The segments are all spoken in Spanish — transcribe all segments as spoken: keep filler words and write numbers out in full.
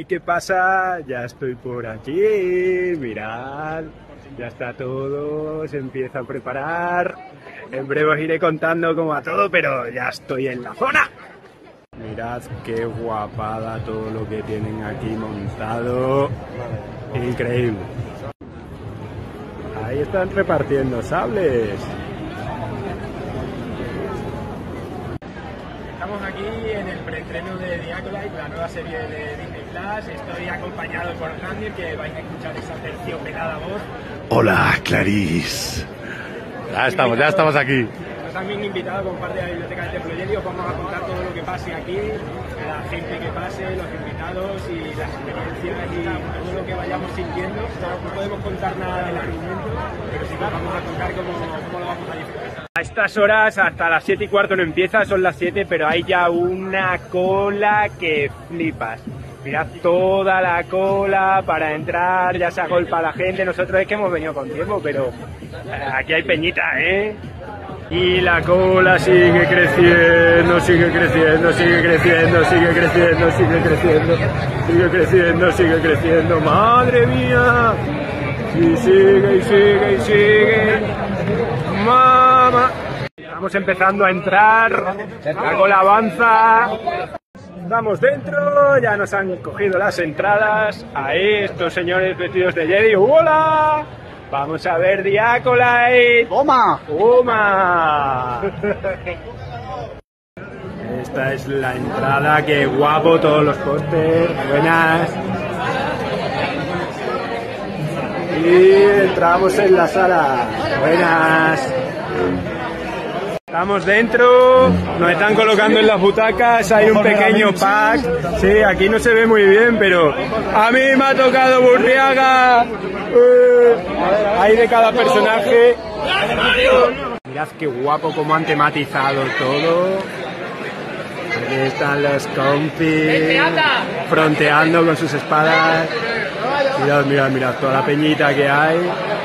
¡Hey! ¿Qué pasa? Ya estoy por aquí, mirad, ya está todo, se empieza a preparar. En breve os iré contando cómo va todo, pero ya estoy en la zona. Mirad qué guapada todo lo que tienen aquí montado, increíble. Ahí están repartiendo sables. Estamos aquí en el preestreno de The Acolyte, la nueva serie de Disney Plus. Estoy acompañado por Randy, que vais a escuchar esa terciopelada voz. Hola, Clarice. Ya estamos, ya estamos aquí. Nos han invitado por parte de la Biblioteca del Templo Jedi. Os vamos a contar todo lo que pase aquí, la gente que pase, los invitados y las experiencias y todo lo que vayamos sintiendo. No podemos contar nada del argumento, pero sí que vamos a contar cómo, cómo lo vamos a disfrutar. A estas horas, hasta las siete y cuarto no empieza, son las siete, pero hay ya una cola que flipas. Mirad toda la cola para entrar, ya se agolpa la gente. Nosotros es que hemos venido con tiempo, pero aquí hay peñita, ¿eh? Y la cola sigue creciendo, sigue creciendo, sigue creciendo, sigue creciendo, sigue creciendo, sigue creciendo, sigue creciendo. ¡Madre mía! Y sigue, y sigue, y sigue. ¡Mamá! Estamos empezando a entrar, la cola avanza. Estamos dentro, ya nos han cogido las entradas. Ahí estos señores vestidos de Jedi. ¡Hola! Vamos a ver The Acolyte. ¡Toma! ¡Toma! Esta es la entrada, qué guapo, todos los pósters. Buenas. Y entramos en la sala. Buenas. Estamos dentro, nos están colocando en las butacas, hay un pequeño pack. Sí, aquí no se ve muy bien, pero a mí me ha tocado Burriaga. Eh, hay de cada personaje. Mirad qué guapo como han tematizado todo. Aquí están los compis fronteando con sus espadas. Mirad, mirad, mirad toda la peñita que hay.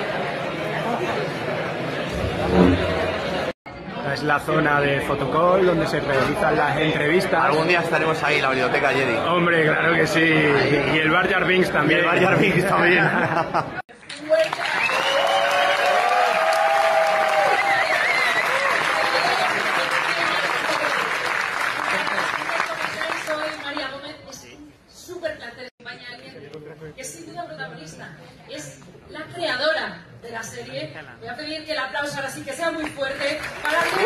Es la zona de Photocall donde se realizan las entrevistas. Algún día estaremos ahí en la Biblioteca Jedi. Hombre, claro que sí. Y el Bar Jar Binks también. Y el Bar Jar Binks también. Soy María Gómez. Es un súper placer acompañar a alguien que es sin duda protagonista. Es la creadora de la serie. Voy a pedir que el aplauso ahora sí que sea muy fuerte para Lucy.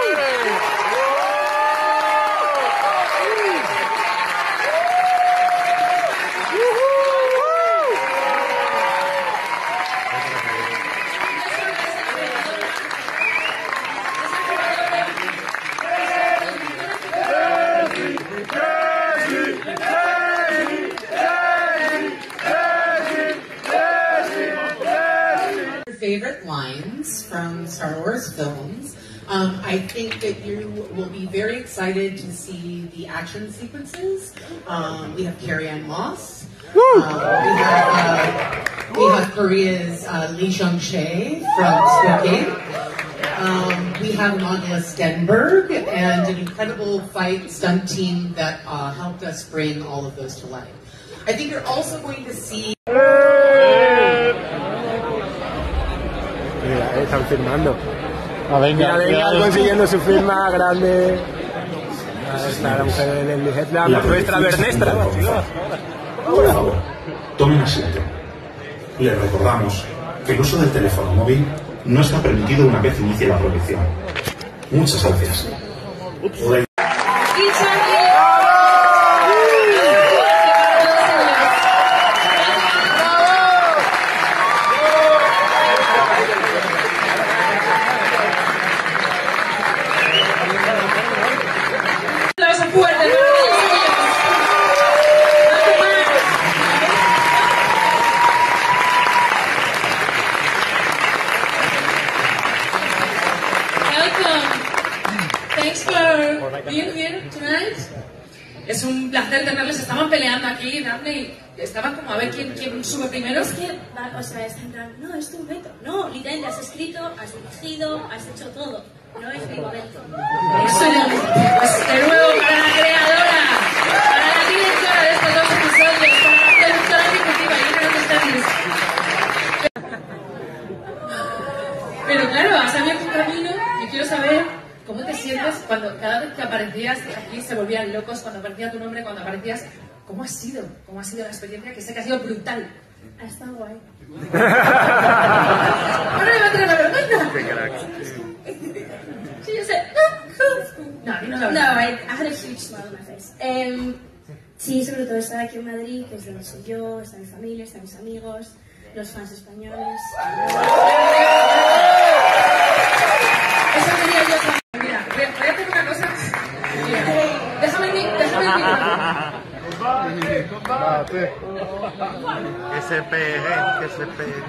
Favorite lines from Star Wars films. Um, I think that you will be very excited to see the action sequences. Um, we have Carrie-Anne Moss. Um, we have uh, we have Korea's uh, Lee Jung-chae from Squid Game. Um, we have Nagla Stenberg and an incredible fight stunt team that uh, helped us bring all of those to life. I think you're also going to see. Mira, están firmando. Ah, venga, Mira, venga, venga, consiguiendo su firma grande. Ahí está la mujer de Leslie Headland, nuestra Bernestra. Por favor, tomen asiento. Les recordamos que el uso del teléfono móvil no está permitido una vez inicie la proyección. Muchas gracias. Es un placer tenerles. Estaban peleando aquí, Daphne, y estaban como a ver quién, quién sube primero. Es que, o sea, está en plan, no, es tu reto. No, literalmente has escrito, has dirigido, has hecho todo. No es mi momento. Eso ya, pues de nuevo para la creadora, para la directora de estos dos episodios. aparecías aquí se volvían locos cuando aparecía tu nombre, cuando aparecías. ¿Cómo ha sido? ¿Cómo ha sido la experiencia? Que sé que ha sido brutal. Ha estado guay. Ahora me va a traer la vergüenza. Qué crack. Sí, yo sé. No, a mí no me No, va. I, I had a huge smile on my face. Em, sí, sobre todo estar aquí en Madrid, que es donde soy yo, está mi familia, están mis amigos, los fans españoles. Eso quería yo también. Mira, voy a, voy a hacer una cosa. Mira, déjame el mic, déjame el micrófono. Que se pegue, que se pegue.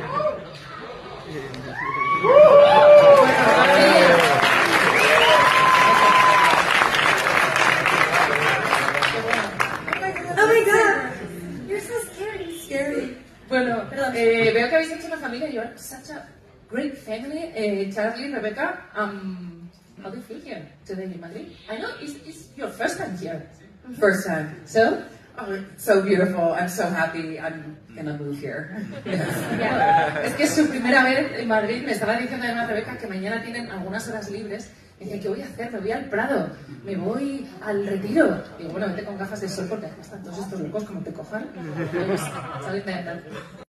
Oh my god! You're so scary. Scary. Bueno, Perdón. eh, veo que habéis hecho una familia. You're such a great family. Eh, Charlie, Rebecca, um, how do you feel here today in Madrid? I know it's, it's your first time here. First time. So, Oh, it's so beautiful. I'm so happy I'm gonna move here. yeah. Es que es su primera vez en Madrid. Me estaba diciendo además Rebecca que mañana tienen algunas horas libres. Me decía, ¿qué voy a hacer? Me voy al Prado, me voy al Retiro. Digo, bueno, vete con gafas de sol porque aquí están todos estos locos, como te cojan. Pues, ¿sabes?